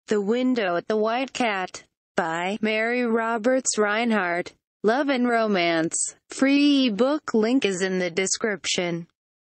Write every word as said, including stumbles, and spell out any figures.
The Window at the White Cat, by Mary Roberts Rinehart. Love and Romance. Free ebook link is in the description.